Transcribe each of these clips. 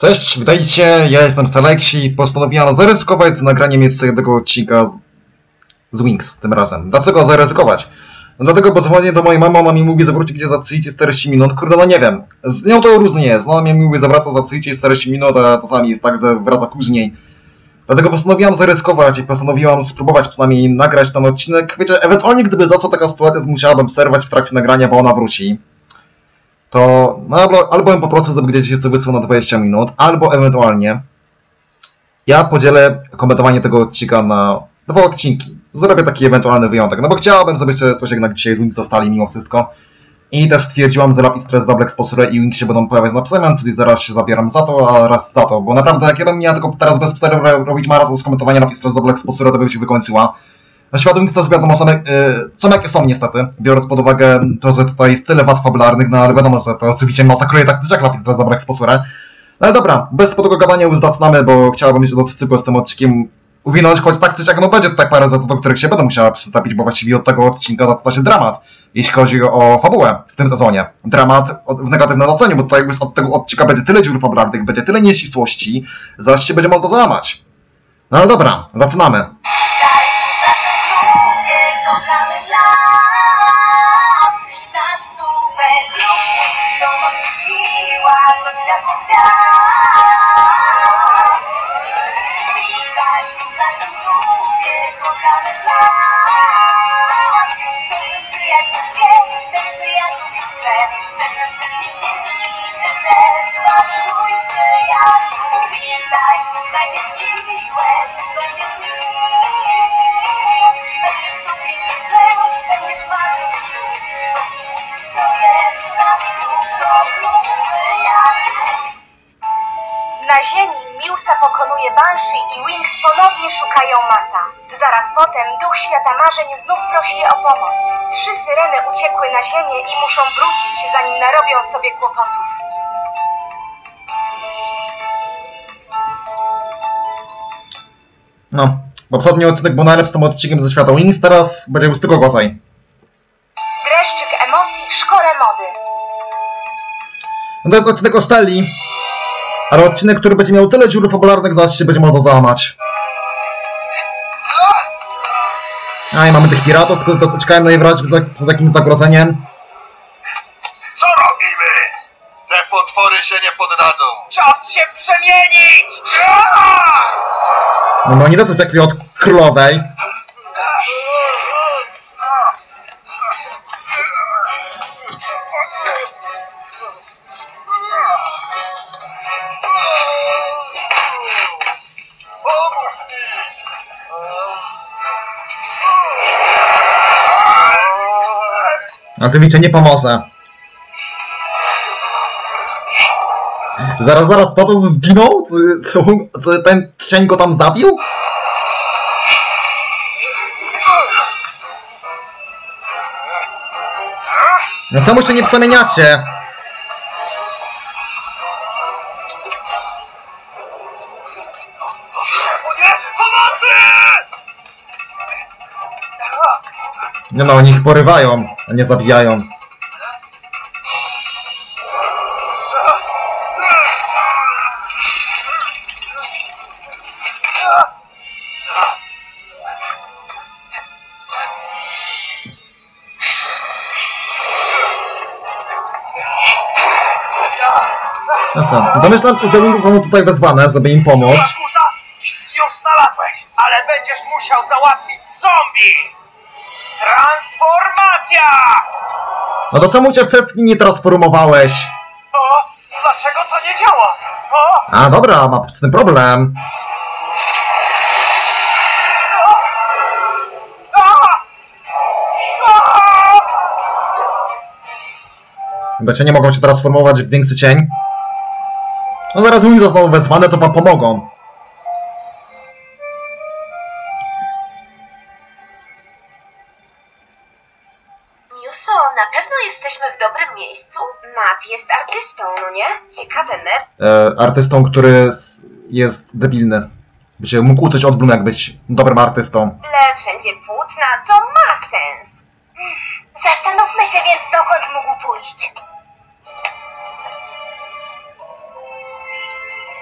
Cześć, witajcie, ja jestem Staleksi. Postanowiłem zaryzykować z nagraniem jeszcze jednego odcinka z Wings tym razem. Dlaczego zaryzykować? No dlatego, bo dzwonię do mojej mamy, ona mi mówi zawrócić gdzie za 30-40 minut. Kurde, no nie wiem. Z nią to różnie jest. Ona mi mówi zawraca za 30-40 minut, a czasami jest tak, że wraca później. Dlatego postanowiłam zaryzykować i postanowiłam spróbować przynajmniej nagrać ten odcinek. Wiecie, ewentualnie gdyby zaszła taka sytuacja, musiałabym przerwać w trakcie nagrania, bo ona wróci. To no, albo bym po prostu sobie gdzieś jeszcze wysłał na 20 minut, albo ewentualnie ja podzielę komentowanie tego odcinka na 2 odcinki. Zrobię taki ewentualny wyjątek, no bo chciałabym zrobić coś jednak dzisiaj Wings zostali mimo wszystko. I też stwierdziłam, że Love is Stress, Double Exposure i Wings się będą pojawiać na przemian, czyli zaraz się zabieram za to, a raz za to. Bo naprawdę jak ja bym miał tylko teraz bez przerwy robić maraton z komentowania Love is Stress, Double Exposure, to by się wykończyła. Na świat Wingsa wiadomo, są jakie są niestety, biorąc pod uwagę to, że tutaj jest tyle wad fabularnych, no ale wiadomo, że to oczywiście masakruje taktycznie jak Love is Stress, Double Exposure. No ale dobra, bez tego gadania już zaczynamy, bo chciałbym się dosyć szybko z tym odcinkiem uwinąć, choć tak czy siak, no będzie tutaj parę rzeczy, do których się będę musiała przystawić, bo właściwie od tego odcinka zaczyna się dramat, jeśli chodzi o fabułę w tym sezonie. Dramat w negatywnym znaczeniu, bo tutaj już od tego odcinka będzie tyle dziur fabularnych, będzie tyle nieścisłości, zaś się będzie można załamać. No ale dobra, zaczynamy. Na ziemi Miusa pokonuje Banshee i Wings ponownie szukają Mata. Zaraz potem duch świata marzeń znów prosi je o pomoc. 3 syreny uciekły na ziemię i muszą wrócić, zanim narobią sobie kłopotów. No, poprzedni odcinek był najlepszym odcinkiem ze świata Wings, teraz będzie już tylko gorzej. Dreszczyk emocji w szkole mody. No to jest odcinek o Stelli, ale odcinek, który będzie miał tyle dziur fabularnych, zaś się będzie można załamać. A i mamy tych piratów, którzy uciekają na jej wrać przed jakimś zagrożeniem. Co robimy? Te potwory się nie poddadzą. Czas się przemienić! No bo oni też uciekli od królowej. Oczywiście nie pomoże. Zaraz, co to zginął? Co ten cień go tam zabił? No czemu się nie przemieniacie? Nie no, oni ich porywają, a nie zabijają. No co, domyślam się, że Wings są tutaj wezwane, żeby im pomóc. Już znalazłeś, ale będziesz musiał załatwić zombie! Transformacja! No to czemu cię wcześniej nie transformowałeś? O, dlaczego to nie działa? O! A dobra, ma z tym problem. Bo nie mogą się transformować w większy cień. No zaraz Wings zostaną wezwane, to wam pomogą. Miuso, na pewno jesteśmy w dobrym miejscu? Matt jest artystą, no nie? Ciekawe, Artystą, który jest debilny. By się mógł uczyć od Bloom, jak być dobrym artystą. Ale wszędzie płótna, to ma sens. Zastanówmy się więc, dokąd mógł pójść.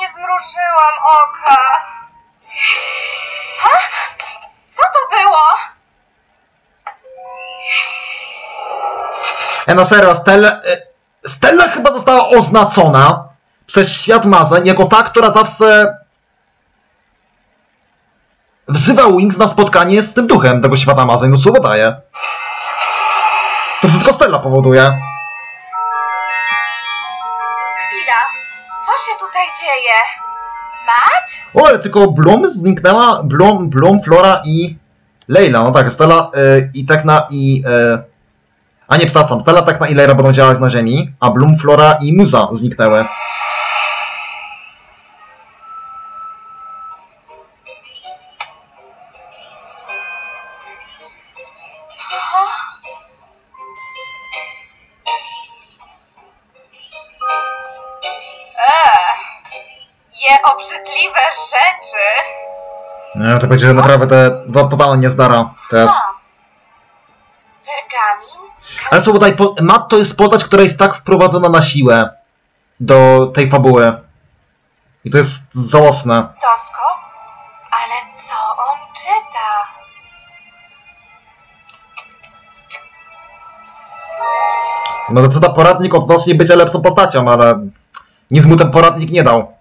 nie zmrużyłam oka. Ha? Co to było? No serio, Stella chyba została oznaczona przez świat marzeń jako ta, która zawsze wzywa Wings na spotkanie z tym duchem tego świata marzeń. No słowo daje. To wszystko Stella powoduje. Chwila. Co się tutaj dzieje? Matt? O, ale tylko Bloom zniknęła. Bloom, Flora i Layla. No tak, Stella i Tekna i... A nie, przepraszam, Stella, Tekna i Layla będą działać na ziemi, a Bloom, Flora i Muza zniknęły. Je obrzydliwe rzeczy. Nie, to będzie naprawdę totalnie niezdara też. Pergamin? Ale to tutaj, Matt to jest postać, która jest tak wprowadzona na siłę do tej fabuły. I to jest żałosne. Tosko? Ale co on czyta? No to czyta poradnik odnośnie bycia lepszą postacią, ale nic mu ten poradnik nie dał.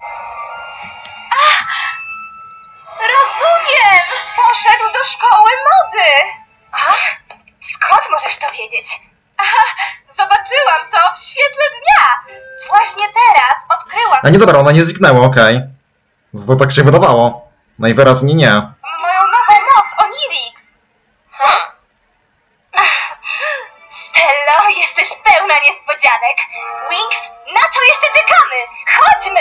Rozumiem! Poszedł do szkoły mody! A? Skąd możesz to wiedzieć? Aha, zobaczyłam to w świetle dnia! Właśnie teraz odkryłam A nie dobra, ona nie zniknęła, okej. To tak się wydawało. Najwyraźniej nie. moją nową moc, Onirix! Stello, jesteś pełna niespodzianek! Wings, na co jeszcze czekamy? Chodźmy!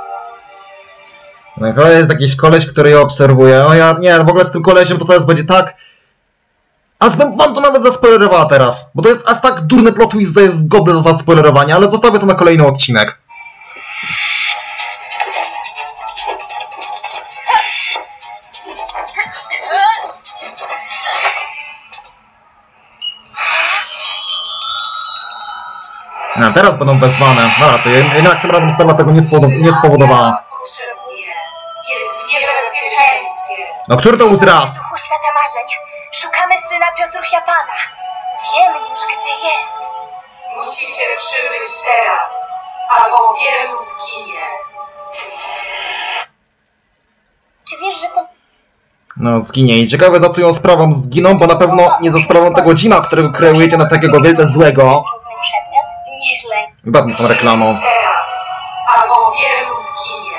No to jest jakiś koleś, który ją obserwuje. No ja nie, w ogóle z tym kolesiem to teraz będzie tak... A bym wam to nawet zaspoilerowała teraz. Bo to jest aż tak durny plot twist, że jest godny do zaspoilerowania, ale zostawię to na kolejny odcinek. A teraz będą wezwane. No raczej, jednak tym razem Stella tego nie spowodowała. Jest w niebezpieczeństwie. No który to już raz? Duchu świata marzeń. Szukamy syna Piotrusia Pana. Wiemy już, gdzie jest. Musicie przybyć teraz, albo wielu zginie. Czy wiesz, że to... No zginie i ciekawe za co ją sprawą zginą, bo na pewno nie za sprawą tego Jima, którego kreujecie na takiego wielce złego. Przedmiot? Nieźle. Wypadł z tą reklamą. Teraz, albo wielu zginie.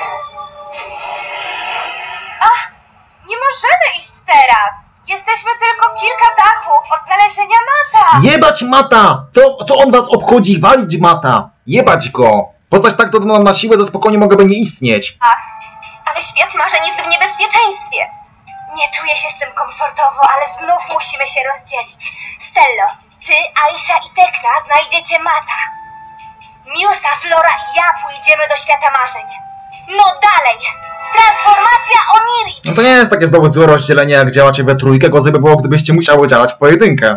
Nie możemy iść teraz. Jesteśmy tylko kilka dachów od znalezienia Mata. Jebać Mata! Co on was obchodzi? Walić Mata! Jebać go! Postać tak dodana na siłę, że spokojnie mogłaby nie istnieć. Ale świat marzeń jest w niebezpieczeństwie. Nie czuję się z tym komfortowo, ale znów musimy się rozdzielić. Stello, ty, Aisha i Tekna znajdziecie Mata. Musa, Flora i ja pójdziemy do świata marzeń. No dalej! Transformacja Onirix! No to nie jest takie znowu złe rozdzielenie, jak działacie we trójkę, gorzej by było, gdybyście musiały działać w pojedynkę.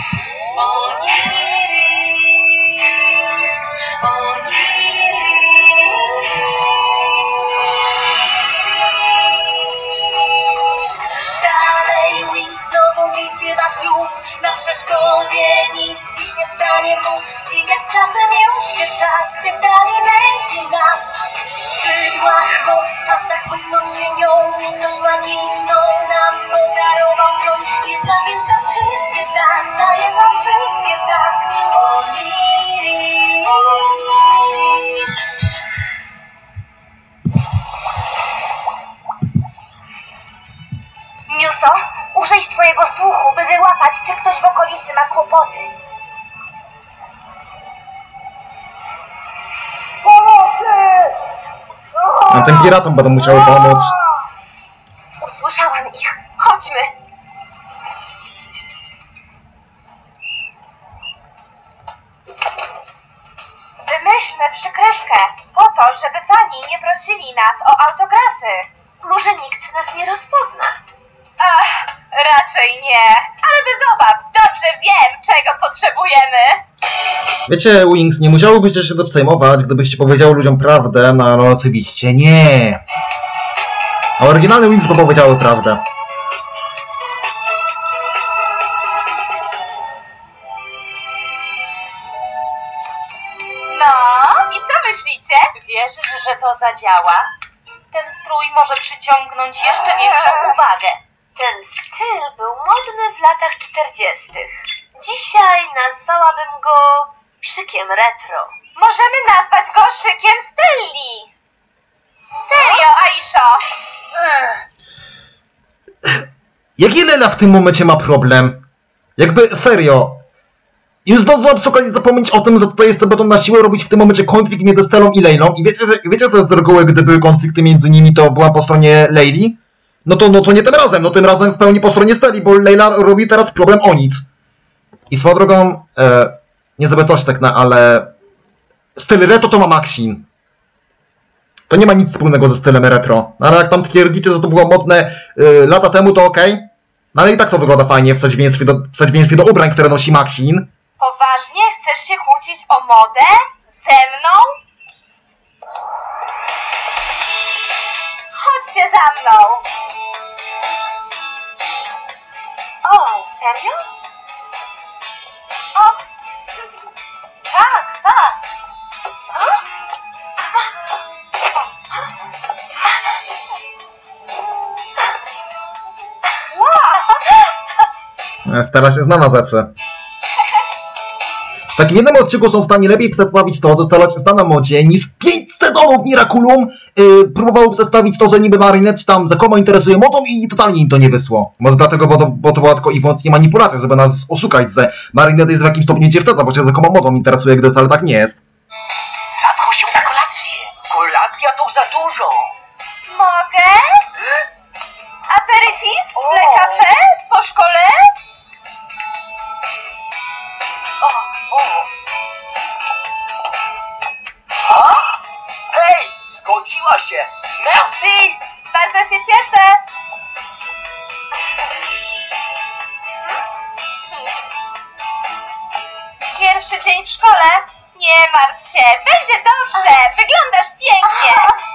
Dalej, Wings, nową misję ma klub. Na przeszkodzie nic dziś nie stanie mu. Ścigać z czasem już się czas, gdy w dali nęci nas. W skrzydłach moc, w czasach błysnąć się nią. Ktoś magiczną nam podarował broń. Jedna więc za wszystkie tak, za jedno wszystkie tak. Onirix. Muso, użyj swojego słuchu, by wyłapać, czy ktoś w okolicy ma kłopoty. A tym piratom będą musiały pomóc. Usłyszałam ich. Chodźmy. Wymyślmy przykrywkę po to, żeby fani nie prosili nas o autografy. Może nikt nas nie rozpozna. Ach, raczej nie. Ale bez obaw, dobrze wiem, czego potrzebujemy. Wiecie, Wings, nie musiałobyście się to przejmować, gdybyście powiedziały ludziom prawdę, no ale oczywiście nie. A oryginalne Wings powiedziały prawdę. No, i co myślicie? Wierzysz, że to zadziała? Ten strój może przyciągnąć jeszcze większą uwagę. Ten styl był modny w latach 40. Dzisiaj nazwałabym go szykiem retro. Możemy nazwać go szykiem Stelli. Serio, Aisho? Jaki Lela w tym momencie ma problem? Jakby serio. Już zdążyłam szukać zapomnieć o tym, że tutaj jest będą na siłę robić w tym momencie konflikt między Stellą i Leilą. I wiecie co jest z reguły, gdy były konflikty między nimi, to była po stronie Leili? No to nie tym razem, no tym razem w pełni po stronie Stelli, bo Leila robi teraz problem o nic. I swoją drogą, nie żeby coś tak ale styl retro to ma Maxine. To nie ma nic wspólnego ze stylem retro. No ale jak tam twierdzicie, że to było modne lata temu, to okej. No ale i tak to wygląda fajnie w przeciwieństwie do ubrań, które nosi Maxine. Poważnie? Chcesz się kłócić o modę? Ze mną? Chodźcie za mną. O, serio? O, tak, patrz. Stara się zna na zecy. W takim jednym odcinku są w stanie lepiej przedstawić to, że Stella się zna na modzie, niż 5 sezonów Miraculum próbowało przedstawić to, że niby Marinette tam rzekomo interesuje modą i totalnie im to nie wysło. Może dlatego, bo to była tylko i wyłącznie manipulacja, żeby nas oszukać, że Marinette jest w jakimś stopniu dziewczęta, bo się rzekomo modą interesuje, gdy wcale tak nie jest. Zaprosił na kolację. Kolacja to za dużo. Mogę? Aperitif? Le café? Po szkole? Hej, zgodziła się. Merci. Bardzo się cieszę. Pierwszy dzień w szkole? Nie martw się, będzie dobrze. Wyglądasz pięknie.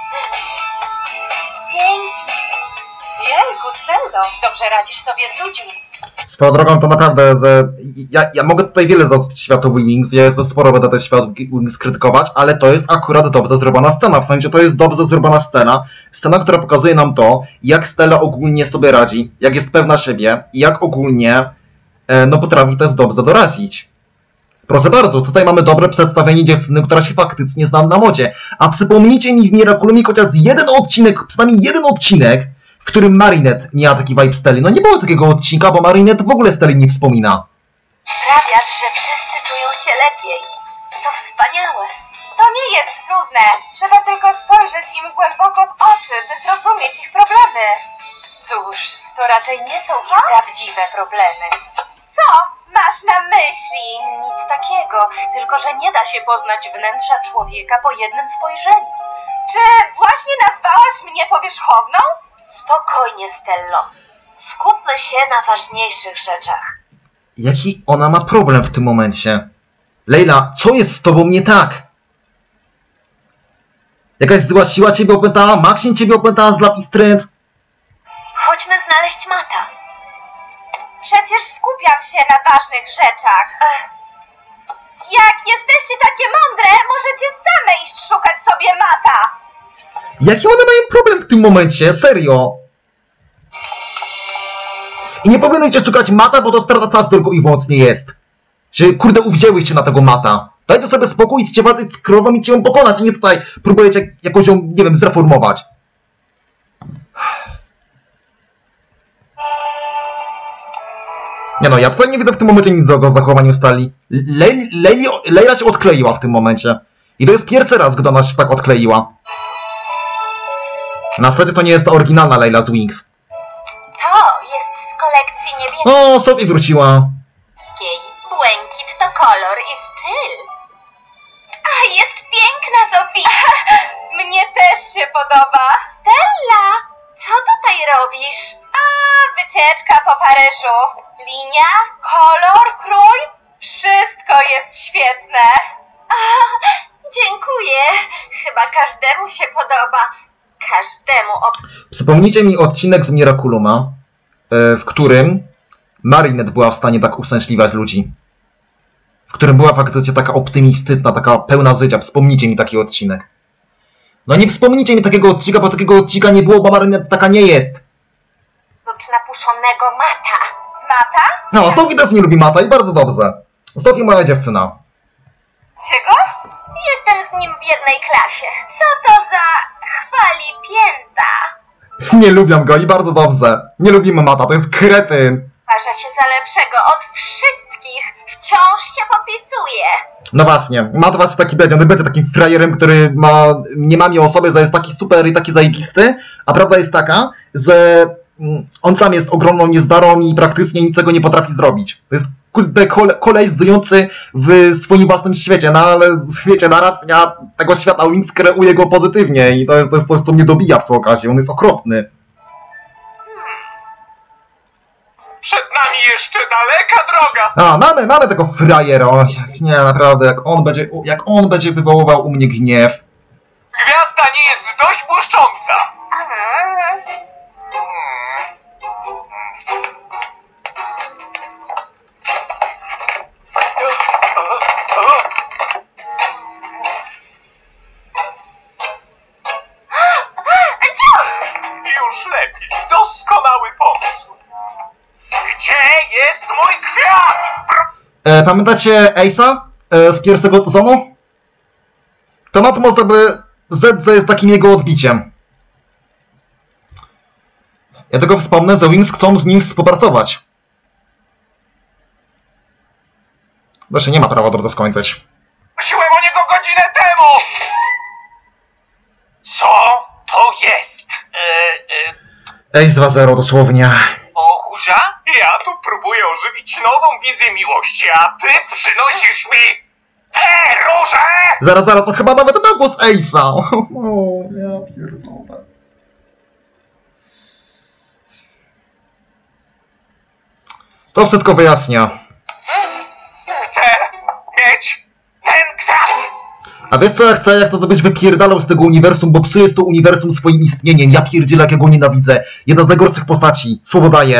Dzięki. Jejku, Stello, dobrze radzisz sobie z ludźmi. Swoją drogą to naprawdę, że ja mogę tutaj wiele za światu Wings, ja jest sporo będę ten świat Wings krytykować, ale to jest akurat dobrze zrobiona scena, w sensie to jest dobrze zrobiona scena, która pokazuje nam to, jak Stella ogólnie sobie radzi, jak jest pewna siebie i jak ogólnie no potrafi też dobrze doradzić. Proszę bardzo, tutaj mamy dobre przedstawienie dziewczyny, która się faktycznie zna na modzie, a przypomnijcie mi w Miraculumie chociaż jeden odcinek, przynajmniej jeden odcinek, w którym Marinette miała taki vibe Stelly. No nie było takiego odcinka, bo Marinette w ogóle Stelly nie wspomina. Sprawiasz, że wszyscy czują się lepiej. To wspaniałe. To nie jest trudne. Trzeba tylko spojrzeć im głęboko w oczy, by zrozumieć ich problemy. Cóż, to raczej nie są ich prawdziwe problemy. Co masz na myśli? Nic takiego, tylko że nie da się poznać wnętrza człowieka po jednym spojrzeniu. Czy właśnie nazwałaś mnie powierzchowną? Spokojnie, Stello. Skupmy się na ważniejszych rzeczach. Jaki ona ma problem w tym momencie? Leila, co jest z tobą nie tak? Jakaś zła siła ciebie opętała? Maxine ciebie opętała z Lapis Trent? Chodźmy znaleźć Mata. Przecież skupiam się na ważnych rzeczach. Jak jesteście takie mądre, możecie same iść szukać sobie Mata. Jaki one mają problem w tym momencie? Serio? I nie powinieneście szukać Mata, bo to strata czasu tylko i wyłącznie jest. Że kurde uwzięłyście na tego Mata. Dajcie sobie spokój, idźcie walczyć z królową i ją pokonać, a nie tutaj próbujecie jakoś ją, nie wiem, zreformować. Nie no, ja tutaj nie widzę w tym momencie nic o zachowaniu Stelly. Leila się odkleiła w tym momencie. I to jest pierwszy raz, gdy ona się tak odkleiła. Na zasadzie to nie jest ta oryginalna Leila z Wings. To jest z kolekcji niebieskiej. O, Sophie wróciła. Błękit to kolor i styl. A, jest piękna, Sophie. Mnie też się podoba. Stella, co tutaj robisz? A, wycieczka po Paryżu. Linia, kolor, krój. Wszystko jest świetne. Dziękuję. Chyba każdemu się podoba. Każdemu Przypomnijcie mi odcinek z Miraculuma, w którym Marinette była w stanie tak uszczęśliwiać ludzi. W którym była faktycznie taka optymistyczna, taka pełna życia. Wspomnijcie mi taki odcinek. No nie wspomnijcie mi takiego odcinka, bo takiego odcinka nie było, bo Marinette taka nie jest. oprócz napuszonego Mata. Mata? No, Sophie też nie lubi Mata i bardzo dobrze. Sophie moja dziewczyna. Czego? Jestem z nim w jednej klasie. Co to za chwalipięta? Nie lubią go i bardzo dobrze. Nie lubimy Mata, to jest kretyn. Uważa się za lepszego od wszystkich. Wciąż się popisuje. No właśnie, Matt właśnie taki będzie, on będzie takim frajerem, który nie ma mi o sobie, że jest taki super i taki zajebisty, a prawda jest taka, że on sam jest ogromną niezdarą i praktycznie niczego nie potrafi zrobić. To jest kurde koleś żyjący w swoim własnym świecie, no ale wiecie, narracja tego świata Wings kreuje go pozytywnie i to jest coś, co mnie dobija przy okazji, on jest okropny. Przed nami jeszcze daleka droga! A, mamy tego frajera, o, nie, naprawdę, jak on będzie wywoływał u mnie gniew. Gwiazda nie jest dość błyszcząca! Już lepiej. Doskonały pomysł. Gdzie jest mój kwiat? Pamiętacie Ace'a z pierwszego sezonu? To Matt może by ZZ jest takim jego odbiciem. Ja tego wspomnę, że Wings chcą z nim współpracować. Zresztą nie ma prawa dobrze skończyć. Prosiłem o niego godzinę temu! Co to jest? Ace 2.0 dosłownie. O chórza? Ja tu próbuję ożywić nową wizję miłości, a ty przynosisz mi te róże! Zaraz, to chyba nawet na głos Ace'a. O, ja pierdolę. To wszystko wyjaśnia. Chcę mieć ten kwiat! A wiesz co ja chcę, jak to żebyś wypierdalał z tego uniwersum, bo psujesz to uniwersum swoim istnieniem. Ja pierdzielę, jak ja go nienawidzę. Jedna z najgorszych postaci. Słowo daję.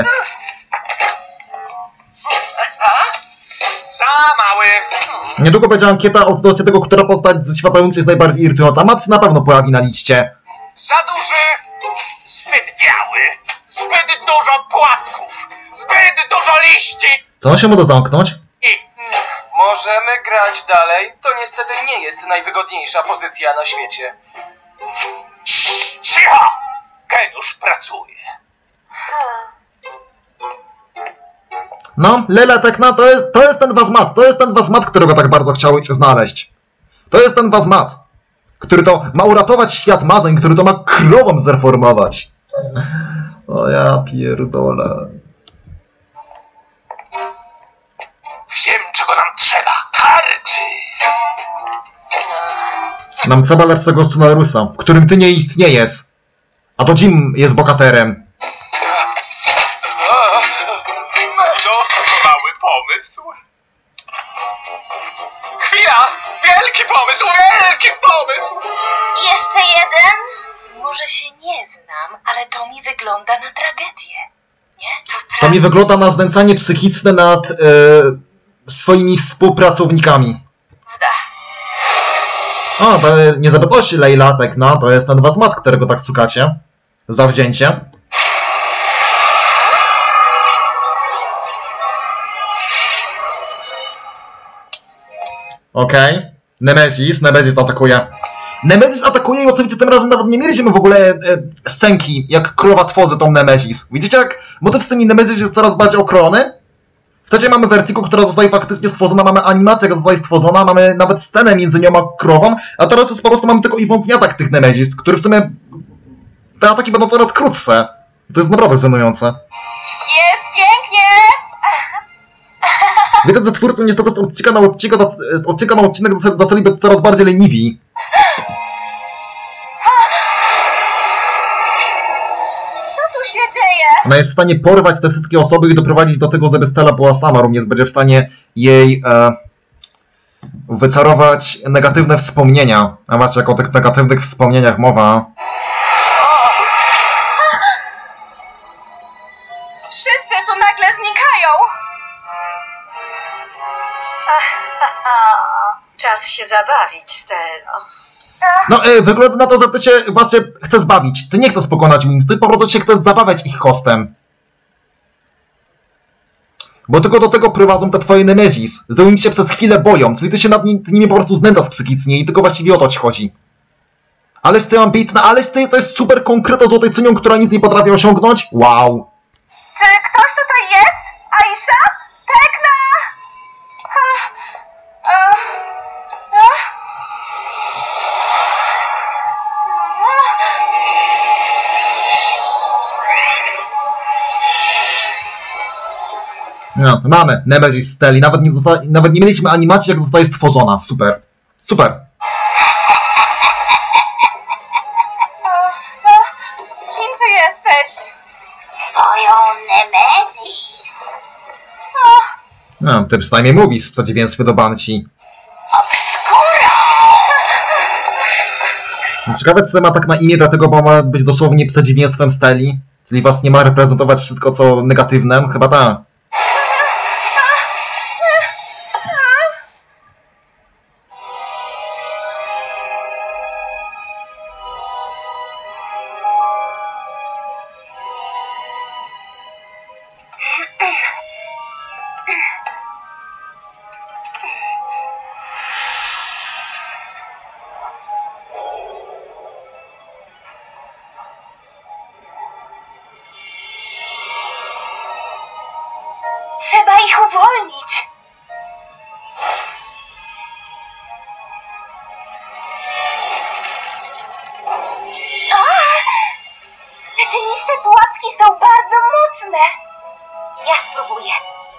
Za mały! Niedługo będzie ankieta odnośnie tego, która postać ze świata Wings jest najbardziej irytująca. Matt się na pewno pojawi na liście. Za duży! Zbyt biały! Zbyt dużo płatków! Zbyt dużo liści! Co on się może zamknąć? I Możemy grać dalej. To niestety nie jest najwygodniejsza pozycja na świecie. cicho! Geniusz pracuje. No, Lela Tekna to jest ten Wazmat. To jest ten Wazmat, którego tak bardzo chciałeś znaleźć. To jest ten Wazmat, który to ma uratować świat marzeń, który to ma krową zreformować. O ja pierdolę. Wiem, czego nam trzeba. Tarczy! Nam trzeba lepszego scenariusza, w którym ty nie istniejesz. A to Jim jest bohaterem. Doskonały pomysł. Chwila! Wielki pomysł! Wielki pomysł! Jeszcze jeden? Może się nie znam, ale to mi wygląda na tragedię. Nie? To mi wygląda na znęcanie psychiczne nad swoimi współpracownikami. O, to nie zabezpieczy Leila Tekna, to jest ten Wazmat, którego tak szukacie. Zawzięcie. Okej. Nemesis atakuje. Nemesis atakuje i oczywiście tym razem nawet nie mieliśmy w ogóle scenki, jak królowa tworzy tą Nemesis. Widzicie, jak motyw z tymi Nemesis jest coraz bardziej okrojony? W trzeciej mamy Vertigo, która zostaje faktycznie stworzona, mamy animację, która zostaje stworzona, mamy nawet scenę między nią a krową, a teraz już po prostu mamy tylko i wyłącznie atak tych Nemesis, który w sumie... Te ataki będą coraz krótsze. To jest naprawdę żenujące. Jest pięknie! Widać, że twórcy niestety z odcinka na odcinek zaczęli być coraz bardziej leniwi. Co tu się dzieje? Ona jest w stanie porwać te wszystkie osoby i doprowadzić do tego, żeby Stella była sama. Również będzie w stanie jej wycarować negatywne wspomnienia. A właśnie, jak o tych negatywnych wspomnieniach mowa. Wszyscy tu nagle znikają. Czas się zabawić, Stello. No, wygląda na to, że ty się właśnie chcesz bawić. Ty nie chcesz pokonać Wings, ty po prostu się chcesz zabawiać ich hostem. Bo tylko do tego prowadzą te twoje Nemesis, że oni się przez chwilę boją, czyli ty się nad nimi po prostu znęcasz psychicznie i tylko właściwie o to ci chodzi. Ależ ty ambitna, ależ ty to jest super konkretna złotycynią, która nic nie potrafi osiągnąć? Wow. Czy ktoś tutaj jest? Aisha? Tekna? No, mamy Nemesis Stelli, nawet nie mieliśmy animacji, jak zostaje stworzona. Super. Super. Kim ty jesteś? Twoją Nemesis. No, ty przynajmniej mówisz w przeciwieństwie do Banshee. Ciekawe, co ma tak na imię, dlatego bo ma być dosłownie przeciwieństwem Stelli. Czyli właśnie ma reprezentować wszystko, co negatywne. Chyba tak. Trzeba ich uwolnić. Te cieniste pułapki są bardzo mocne. Ja spróbuję.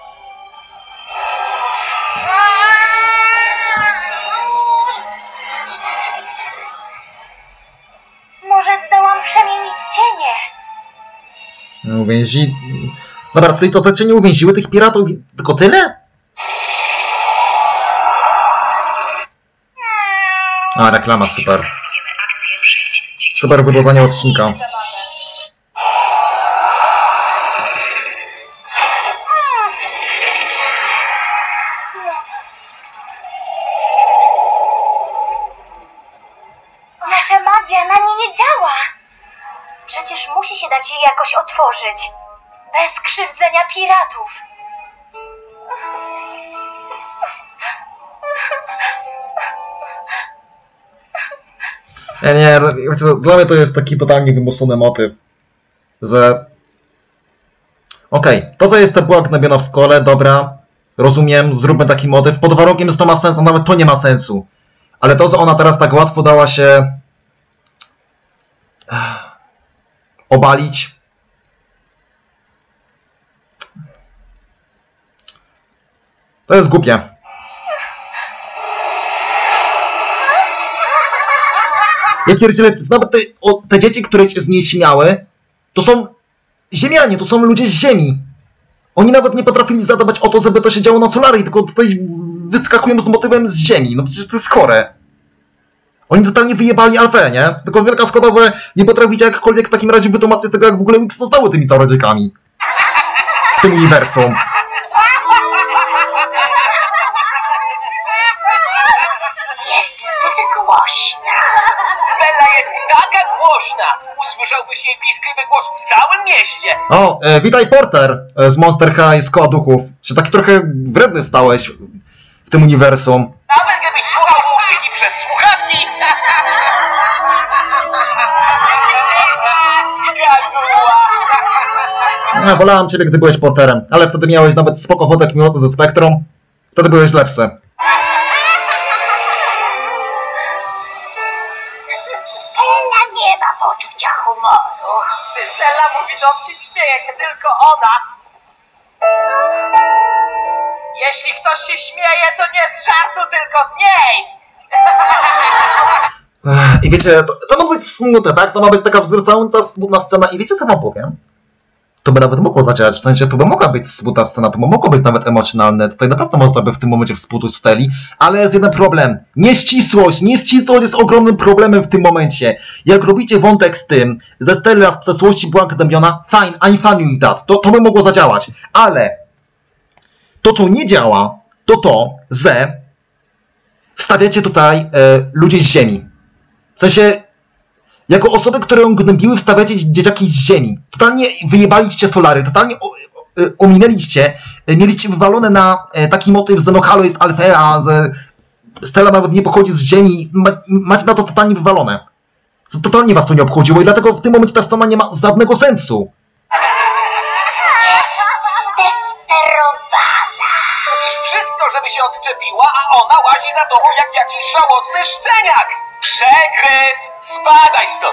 Może zdołam przemienić cienie. No, uwięzi... Dobra, czyli co, te cienie uwięziły tych piratów? Tylko tyle? A, reklama, super. Super wybudzenie odcinka. Nasza magia na nie nie działa. Przecież musi się dać jej jakoś otworzyć. Bez krzywdzenia piratów. Nie, dla mnie to jest taki totalnie wymuszony motyw, że... Okej, to, że jest cebuła gnębiona w skole, dobra, rozumiem, zróbmy taki motyw, pod warunkiem, że to ma sens, a nawet to nie ma sensu. Ale to, że ona teraz tak łatwo dała się... obalić... To jest głupie. Ja pierdzielę, nawet te dzieci, które się z niej śmiały, to są ziemianie, to są ludzie z ziemi. Oni nawet nie potrafili zadbać o to, żeby to się działo na Solarii, tylko tutaj wyskakują z motywem z ziemi. No przecież to jest chore. Oni totalnie wyjebali Alfę, nie? Tylko wielka szkoda, że nie potraficie jakkolwiek w takim razie wytłumaczyć tego, jak w ogóle Wings zostały tymi czarodziejkami. W tym uniwersum. Jest zbyt głośna. Stella jest taka głośna! Usłyszałbyś jej piskliwy głos w całym mieście! O, witaj Porter z Monster High z Koła Duchów. Się taki trochę wredny stałeś w tym uniwersum. Nawet gdybyś słuchał muzyki przez słuchawki! Gaduła! Wolałem ciebie, gdy byłeś Porterem, ale wtedy miałeś nawet spoko wodek miłoty ze Spektrum. Wtedy byłeś lepszy. Stella nie ma poczucia humoru. Gdy Stella mówi dowcip, śmieje się tylko ona. Jeśli ktoś się śmieje, to nie z żartu, tylko z niej. I wiecie, to ma być smutne, tak? To ma być taka wzruszająca, smutna scena. I wiecie, co wam powiem? to by nawet mogło zadziałać, w sensie to by mogła być smutna scena, to by mogło być nawet emocjonalne, tutaj naprawdę można by w tym momencie współczuć Steli, ale jest jeden problem, nieścisłość jest ogromnym problemem w tym momencie. Jak robicie wątek z tym, ze Stella w przeszłości była gnębiona, fine, I'm fine with that, to by mogło zadziałać, ale to, co nie działa, to, że wstawiacie tutaj ludzie z ziemi. W sensie, jako osoby, które ją gnębiły, wstawiacie dzieciaki z ziemi. Totalnie wyjebaliście Solary, totalnie ominęliście, mieliście wywalone na taki motyw, że no halo jest Alfea, że Stella nawet nie pochodzi z ziemi, macie na to totalnie wywalone. Totalnie was to nie obchodziło i dlatego w tym momencie ta scena nie ma żadnego sensu. Robisz wszystko, żeby się odczepiła, a ona łazi za tobą jak jakiś żałosny szczeniak! Przegryw! Spadaj stąd!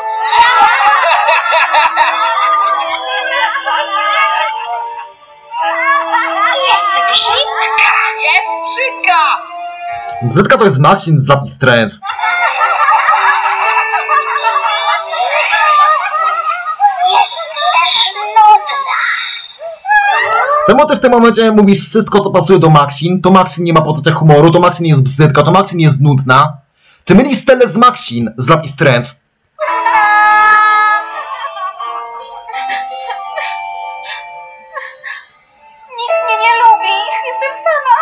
Jest brzydka. Jest brzydka! Brzydka to jest Maxine z Lucky Strange. Jest też nudna. Ten motyw w tym momencie mówi wszystko, co pasuje do Maxine. To Maxine nie ma poczucia humoru, to Maxine jest brzydka, to Maxine jest nudna. Czy mieli Stellę z Maxine z Lucky Strange? Nikt mnie nie lubi. Jestem sama.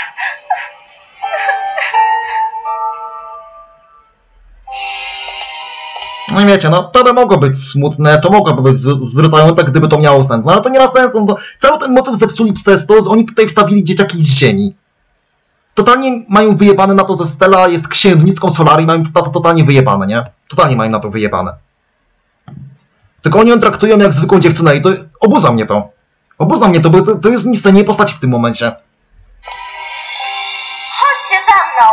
No i wiecie, no to by mogło być smutne, to mogłoby być wzruszające, gdyby to miało sens. No ale to nie ma sensu, to cały ten motyw zepsuli przez to, że oni tutaj wstawili dzieciaki z ziemi. Totalnie mają wyjebane na to, że Stella jest księżniczką Solary i mają na to totalnie wyjebane, nie? Totalnie mają na to wyjebane. Tylko oni ją traktują jak zwykłą dziewczynę i to obudza mnie to. Obudza mnie to, bo to jest niszczenie postaci w tym momencie. Chodźcie za mną.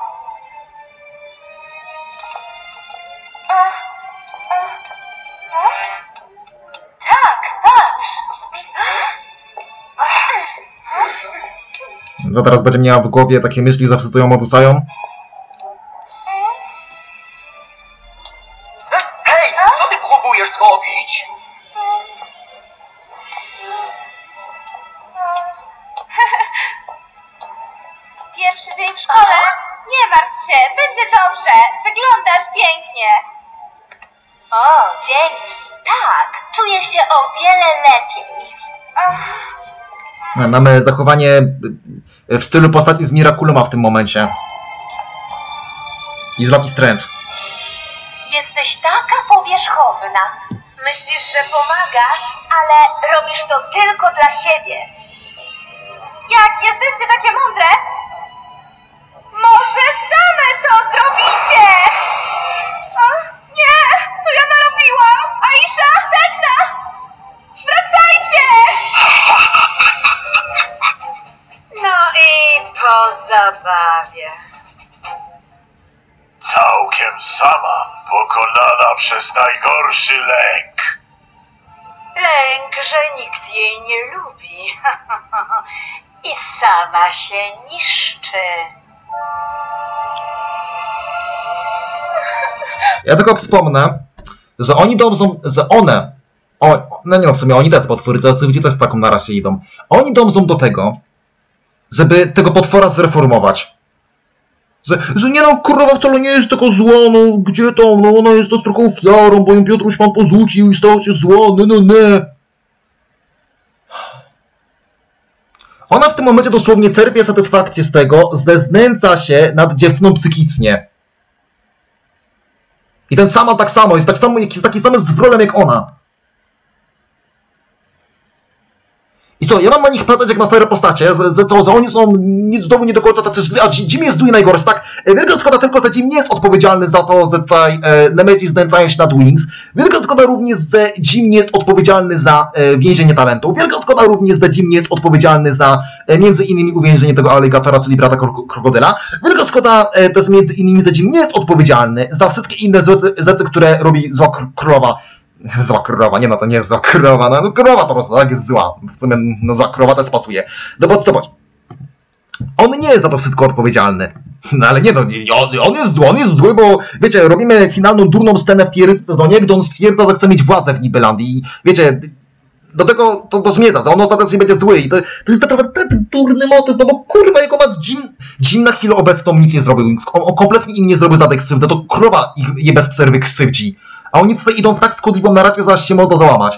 Tak, patrz. Za teraz będzie miała w głowie takie myśli, zawsze co ją odrzucają. Hej, co ty próbujesz zrobić? Pierwszy dzień w szkole? Nie martw się, będzie dobrze. Wyglądasz pięknie. O, dzięki. Tak, czuję się o wiele lepiej. Mamy zachowanie w stylu postaci z Miraculuma w tym momencie. I z Lucky Strange. Jesteś taka powierzchowna. Myślisz, że pomagasz, ale robisz to tylko dla siebie. Jak jesteście takie mądre? Może same to zrobicie! O, nie! Co ja narobiłam? Aisha, Tekna! Wracajcie! No i po zabawie. Całkiem sama, pokonana przez najgorszy lęk. Lęk, że nikt jej nie lubi. I sama się niszczy. Ja tylko wspomnę, że oni dążą, że one, no nie no w sumie oni też potwory, ludzie też taką na razie idą. Oni dążą do tego, żeby tego potwora zreformować. Że nie no, kurwa wcale nie jest taka zła, no gdzie to, no ona jest to trochę ofiarą, bo ją Piotruś pan porzucił i stała się zła, no. Ona w tym momencie dosłownie czerpie satysfakcję z tego, że znęca się nad dziewczyną psychicznie. I ten sama tak samo, jest taki sam zwrolem jak ona. I co, ja mam na nich patrzeć jak na stare postacie, że oni są nic znowu nie do końca tacy źli, a Jim jest zły i najgorszy, tak? Wielka szkoda tylko, że Jim nie jest odpowiedzialny za to, że tutaj Nemesis znęcają się nad Wings. Wielka szkoda również, że Jim nie jest odpowiedzialny za więzienie talentów. Wielka szkoda również, że Jim nie jest odpowiedzialny za między innymi uwięzienie tego aligatora, czyli brata krokodyla. Wielka szkoda też między innymi, że Jim nie jest odpowiedzialny za wszystkie inne rzeczy, które robi zła królowa. Zła królowa, nie no to nie jest zła królowa, no królowa po prostu, tak jest zła. W sumie no zła królowa też pasuje. No bo co, on nie jest za to wszystko odpowiedzialny. No ale nie no, on jest zły, bo wiecie, robimy finalną durną scenę w pierwszym sezonie, gdy on stwierdza, że chce mieć władzę w Nibelandii. I wiecie, do tego to zmierza, że on ostatecznie będzie zły i to jest naprawdę tak durny motyw, no bo kurwa, jak on nas Jin na chwilę obecną nic nie zrobił, on kompletnie im nie zrobił żadnej krzywdy, to krowa ich je bez przerwy krzywdzi, a oni tutaj idą w tak szkodliwą narrację, że aż się można załamać.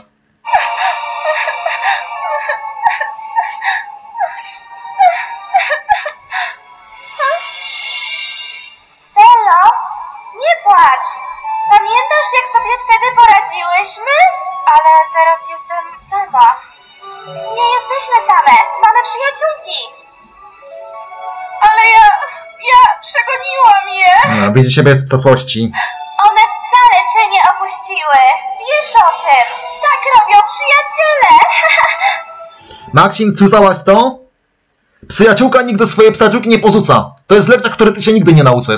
Stelo, nie płacz. Pamiętasz, jak sobie wtedy poradziłyśmy? Ale teraz jestem sama. Nie jesteśmy same, mamy przyjaciółki. Ale ja przegoniłam je. No, widzi siebie z przeszłości. One wcale cię nie opuściły. Wiesz o tym. Tak robią przyjaciele. Maxine, słyszałaś to? Przyjaciółka nigdy swojej przyjaciółki nie porzuca. To jest lekcja, której ty się nigdy nie nauczysz.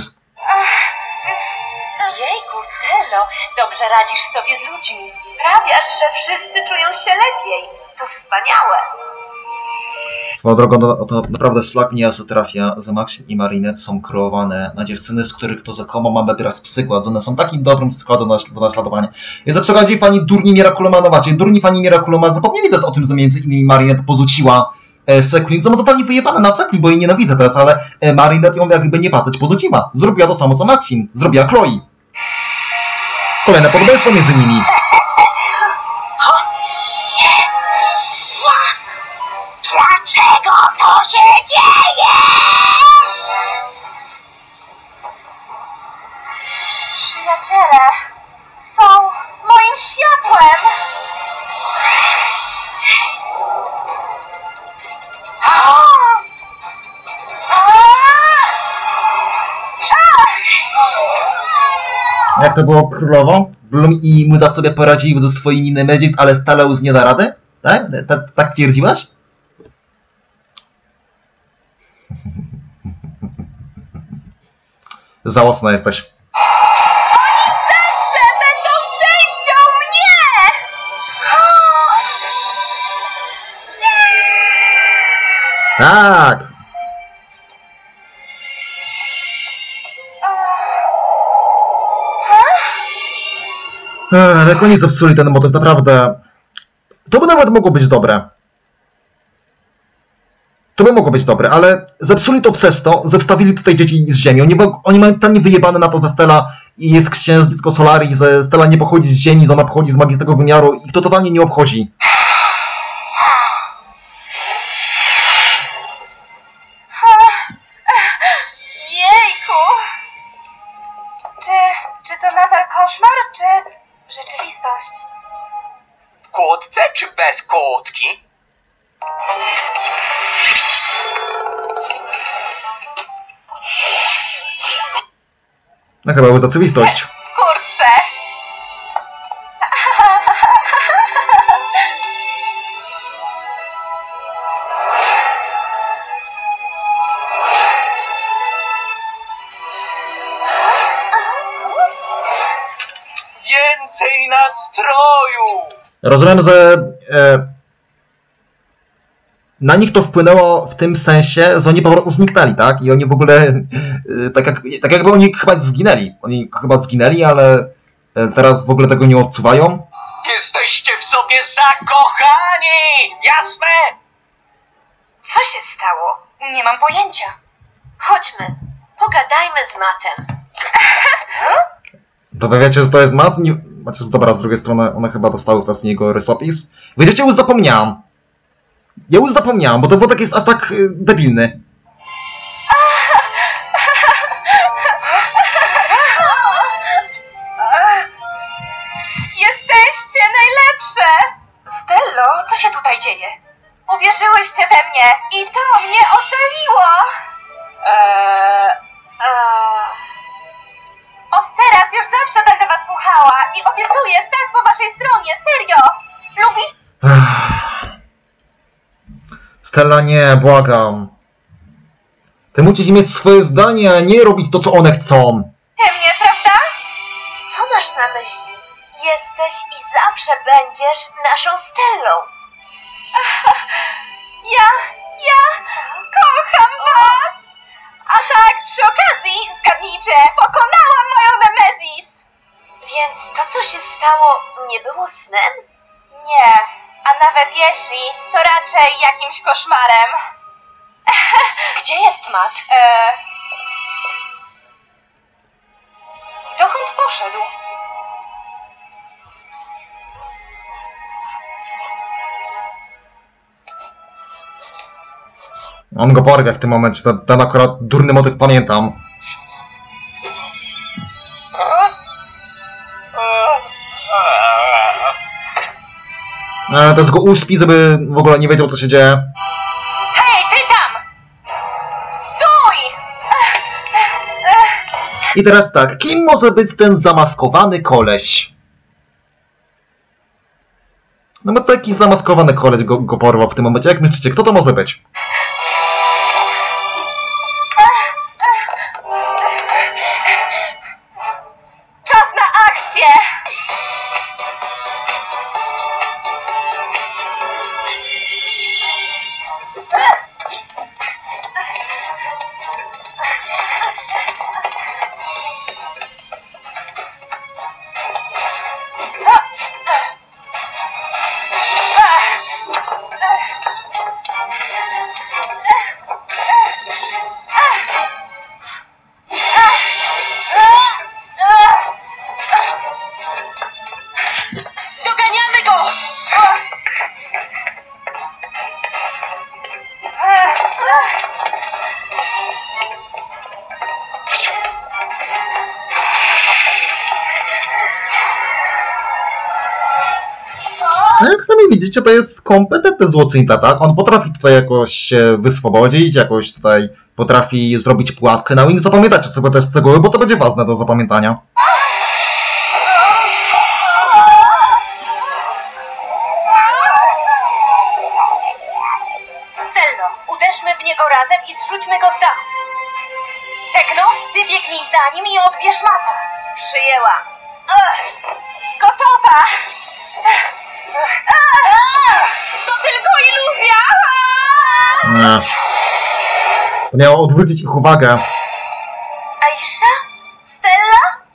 Jejku, Stelo, dobrze radzisz sobie z ludźmi. Sprawiasz, że wszyscy czują się lepiej. To wspaniałe. Swoją drogą, to naprawdę szlak mnie jasno trafia, że Maxine i Marinette są kreowane na dziewczyny, z których to rzekomo mamy brać przykład. One są takim dobrym przykładem do naśladowania. Jest za przykładzie fani durni Miraculomanowacie. Durni fani Miraculoma zapomnieli też o tym, że między innymi Marinette porzuciła Sequin, co ma totalnie wyjebane na Sequin, bo jej nienawidzę teraz, ale Marinette ją jakby nie patrzeć porzuciła. Zrobiła to samo co Maxine. Zrobiła Chloe. Kolejne podobieństwo między nimi. Dlaczego to się dzieje? Przyjaciele są moim światłem. Jak to było królowo? Bloom i Muza sobie poradziły ze swoimi Nemesis, ale Stella nie da rady? Tak? Tak twierdziłaś? Żałosna jesteś. Oni zawsze będą częścią mnie! Tak! Jak oni zepsuli ten motyw, naprawdę. To by nawet mogło być dobre. To by mogło być dobre, ale zepsuli to przez to, że wstawili tutaj dzieci z ziemi. Oni mają tam wyjebane na to, że Stella jest księżycko Solaris, że Stella nie pochodzi z ziemi, że ona pochodzi z magicznego wymiaru i to totalnie nie obchodzi. Jejku! Czy to nadal koszmar, czy rzeczywistość? W kłódce czy bez kłódki? No chyba była rzeczywistość. W kurtce! Więcej nastroju! Rozumiem, że na nich to wpłynęło w tym sensie, że oni po prostu zniknęli, tak? I oni w ogóle, tak jakby oni chyba zginęli. Oni chyba zginęli, ale teraz w ogóle tego nie odczuwają. Jesteście w sobie zakochani! Jasne? Co się stało? Nie mam pojęcia. Chodźmy, pogadajmy z Mattem. To wy wiecie, że to jest Matt? Nie... Znaczy, dobra, z drugiej strony one chyba dostały w czas jego rysopis. Wiecie, już zapomniałam. Ja już zapomniałam, bo ten wątek jest aż tak debilny. Jesteście najlepsze! Stello, co się tutaj dzieje? Uwierzyłyście we mnie i to mnie ocaliło! Od teraz już zawsze będę was słuchała i obiecuję stać po waszej stronie, serio! Lubić... Stella, nie, błagam. Ty musisz mieć swoje zdanie, a nie robić to, co one chcą. Ty mnie, prawda? Co masz na myśli? Jesteś i zawsze będziesz naszą Stellą. Ja kocham was! A tak, przy okazji, zgadnijcie, pokonałam moją Nemesis! Więc to, co się stało, nie było snem? Nie, A nawet jeśli, to raczej jakimś koszmarem. Gdzie jest Matt? Dokąd poszedł? On go porwie w tym momencie, ten akurat durny motyw pamiętam. Teraz go uśpi, żeby w ogóle nie wiedział, co się dzieje. Hej, ty tam! Stój! I teraz tak, kim może być ten zamaskowany koleś? No bo taki zamaskowany koleś go porwał w tym momencie. Jak myślicie, kto to może być? Czas na akcję! Doganiamy go! No jak sami widzicie, to jest kompetentny złoczyńca, tak? On potrafi tutaj jakoś się wyswobodzić, jakoś tutaj potrafi zrobić pułapkę na Wings. Zapamiętajcie sobie te szczegóły, bo to będzie ważne do zapamiętania. Stello, uderzmy w niego razem i zrzućmy go z dachu. Tekno, ty biegnij za nim i odbierz Mata. Przyjęła. Gotowa! To tylko iluzja! Nie. To miało odwrócić ich uwagę. Aisha? Stella?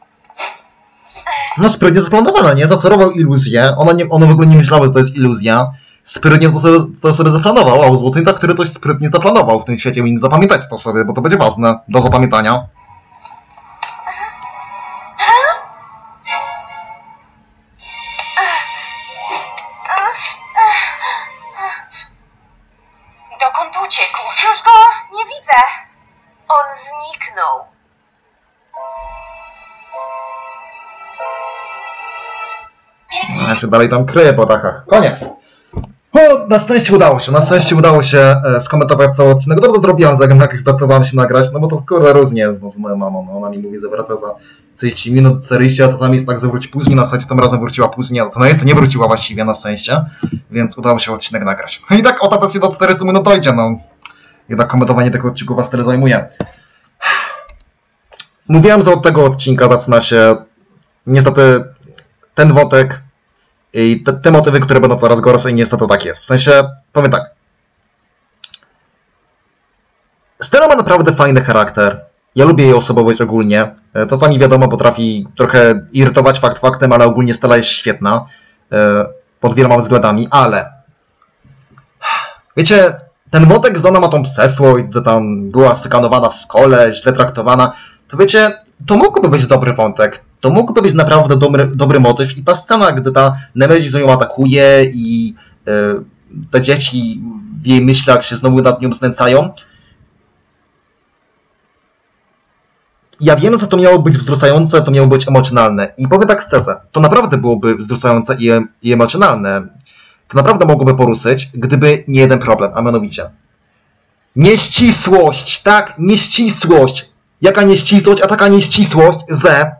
No sprytnie zaplanowana, nie? Zacorował iluzję. One w ogóle nie myślały, że to jest iluzja. Sprytnie to sobie zaplanował. A złoczyńca, który coś sprytnie zaplanował w tym świecie Wings. Zapamiętajcie to sobie, bo to będzie ważne do zapamiętania. Dokąd uciekł? Już go nie widzę. On zniknął. Ja się dalej tam kryję po dachach. Koniec! O, na szczęście udało się skomentować cały odcinek. Dobrze zrobiłam, jak zdecydowałam się nagrać, no bo to kurde różnie jest z moją mamą. No, ona mi mówi, że wraca za 30 minut, 40, a czasami jest tak, że wróci później, na zasadzie tym razem wróciła później, a to na jest nie wróciła właściwie na szczęście, więc udało się odcinek nagrać. No i tak ostatecznie do 400 minut dojdzie, no. Jednak komentowanie tego odcinku was tyle zajmuje. Mówiłem, że od tego odcinka zaczyna się niestety ten wątek i te motywy, które będą coraz gorsze i niestety tak jest. W sensie, powiem tak. Stella ma naprawdę fajny charakter. Ja lubię jej osobowość ogólnie. Czasami wiadomo, potrafi trochę irytować fakt faktem, ale ogólnie Stella jest świetna. Pod wieloma względami, ale... Wiecie, ten wątek z ona ma tą przesłość, że tam była skanowana w szkole, źle traktowana. To wiecie, to mógłby być dobry wątek. To mógłby być naprawdę dobry motyw i ta scena, gdy ta Nemesis ją atakuje i te dzieci w jej myślach się znowu nad nią znęcają. Ja wiem, że to miało być wzruszające, to miało być emocjonalne. I powiem tak szczerze, to naprawdę byłoby wzruszające i emocjonalne. To naprawdę mogłoby poruszyć, gdyby nie jeden problem, a mianowicie nieścisłość, tak? Nieścisłość. Jaka nieścisłość, a taka nieścisłość, że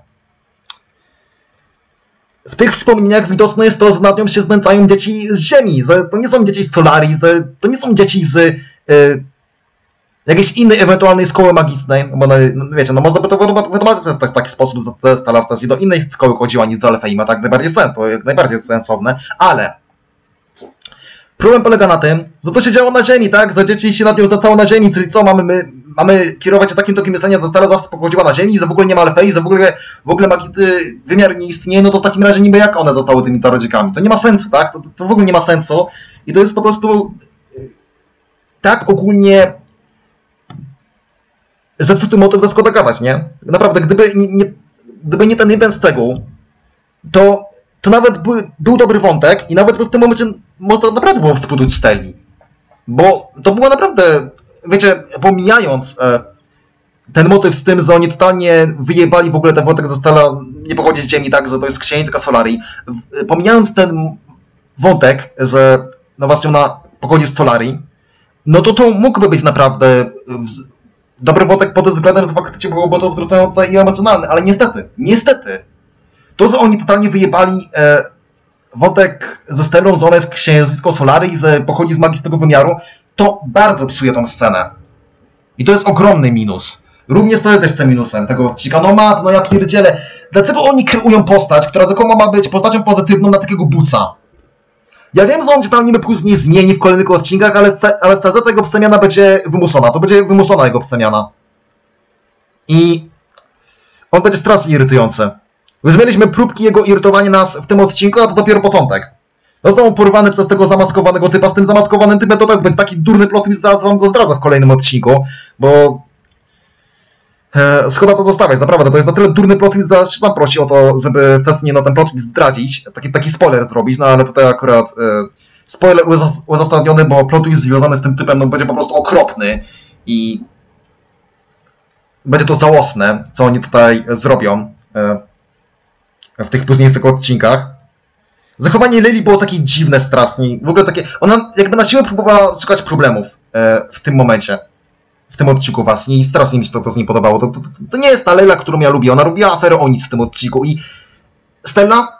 w tych wspomnieniach widoczne jest to, że nad nią się znęcają dzieci z Ziemi, że to nie są dzieci z Solaris, że to nie są dzieci z jakiejś innej ewentualnej szkoły magicznej, bo no, wiecie, no można by to wytłumaczyć, że to jest taki sposób, że Stella w zasadzie do innej szkoły chodziła niż do Alfheim, tak najbardziej sens, to jest najbardziej sensowne, ale problem polega na tym, że to się działo na Ziemi, tak, że dzieci się nad nią znęcało na Ziemi, czyli co, mamy mamy kierować się takim tokiem myślenia, że Stella zawsze pochodziła na Ziemi, że w ogóle nie ma Alfei, że w ogóle magiczny wymiar nie istnieje, no to w takim razie niby jak one zostały tymi czarodziejkami? To nie ma sensu, tak? To w ogóle nie ma sensu i to jest po prostu tak ogólnie zepsuty motyw, że szkoda gadać, nie? Naprawdę, gdyby nie ten jeden szczegół, to nawet był dobry wątek i nawet w tym momencie można naprawdę było współczuć Stelli. Bo to było naprawdę, wiecie, pomijając ten motyw z tym, że oni totalnie wyjebali w ogóle ten wątek, że Stella nie pochodzi z Ziemi, tak, że to jest księżniczka Solarii. Pomijając ten wątek, że no właśnie ona pochodzi z Solarii, no to mógłby być naprawdę dobry wątek pod względem, że faktycznie byłoby to wzruszające i emocjonalne, ale niestety, to, że oni totalnie wyjebali wątek ze Stellą, że ona jest księżniczką Solarii, że pochodzi z magicznego wymiaru, to bardzo psuje tą scenę. I to jest ogromny minus. Również to jest też minusem tego odcinka. No ja pierdzielę. Dlaczego oni kreują postać, która rzekomo ma być postacią pozytywną na takiego buca? Ja wiem, że on się tam niby później zmieni w kolejnych odcinkach, ale scena tego przemiana będzie wymuszona. To będzie wymuszona jego przemiana. I on będzie strasznie irytujący. Już mieliśmy próbki jego irytowania nas w tym odcinku, a to dopiero początek. Został on porwany przez tego zamaskowanego typa. Z tym zamaskowanym typem to też będzie taki durny plot twist, zaraz wam go zdradzę w kolejnym odcinku, bo szkoda to zostawiać, naprawdę. To jest na tyle durny plot twist, zaraz się tam prosi o to, żeby wcześniej ten plot twist zdradzić, taki spoiler zrobić, no ale tutaj akurat spoiler uzasadniony, bo plot twist związany z tym typem no, będzie po prostu okropny i będzie to żałosne, co oni tutaj zrobią w tych późniejszych odcinkach. Zachowanie Lily było takie dziwne strasznie. W ogóle takie... Ona jakby na siłę próbowała szukać problemów w tym momencie. W tym odcinku właśnie. I strasznie mi się to z niej podobało. To nie jest ta Layla, którą ja lubię. Ona robiła aferę o nic w tym odcinku. I Stella...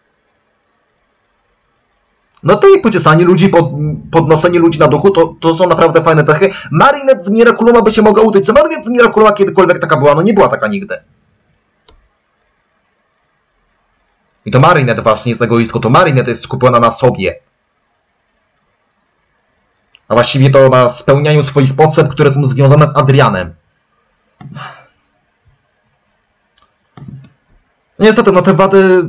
No to jej pocieszanie ludzi, podnoszenie ludzi na duchu, to są naprawdę fajne cechy. Marinette z Miraculuma by się mogła udać. Co Marinette z Miraculuma kiedykolwiek taka była? No nie była taka nigdy. I to Marinette właśnie jest egoistką, to Marinette jest skupiona na sobie. A właściwie to na spełnianiu swoich potrzeb, które są związane z Adrianem. Niestety, no te wady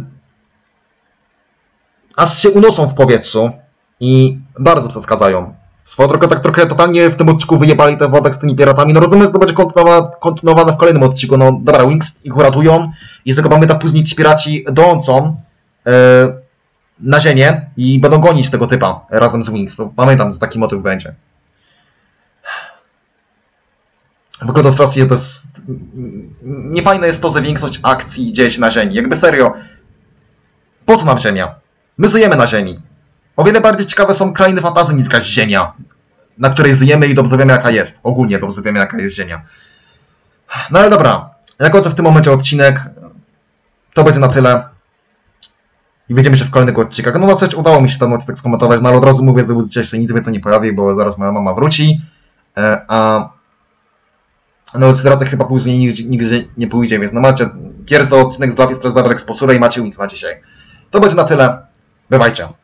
aż się unoszą w powietrzu i bardzo przeszkadzają. Swoją drogą tak trochę totalnie w tym odcinku wyjebali ten wątek z tymi piratami. No rozumiem, że to będzie kontynuowane w kolejnym odcinku. No dobra, Wings ich uratują i z tego pamiętam później ci piraci dołączą na ziemię i będą gonić tego typa razem z Wings. To pamiętam, że taki motyw będzie. W ogóle to strasznie to jest... Niefajne jest to, że większość akcji dzieje się na ziemi. Jakby serio, po co nam ziemia? My żyjemy na ziemi. O wiele bardziej ciekawe są krainy fantazji niż jakaś ziemia, na której żyjemy i dobrze wiemy jaka jest. Ogólnie dobrze wiemy jaka jest ziemia. No ale dobra, jak kończę w tym momencie odcinek, to będzie na tyle. I widzimy się w kolejnych odcinkach. No na szczęście udało mi się ten odcinek skomentować, no ale od razu mówię, że dzisiaj się nic więcej nie pojawi, bo zaraz moja mama wróci. A no ilustracja chyba później nigdzie nie pójdzie, więc no macie pierwszy odcinek z Love is Stress Double Exposure i macie Wings na dzisiaj. To będzie na tyle. Bywajcie.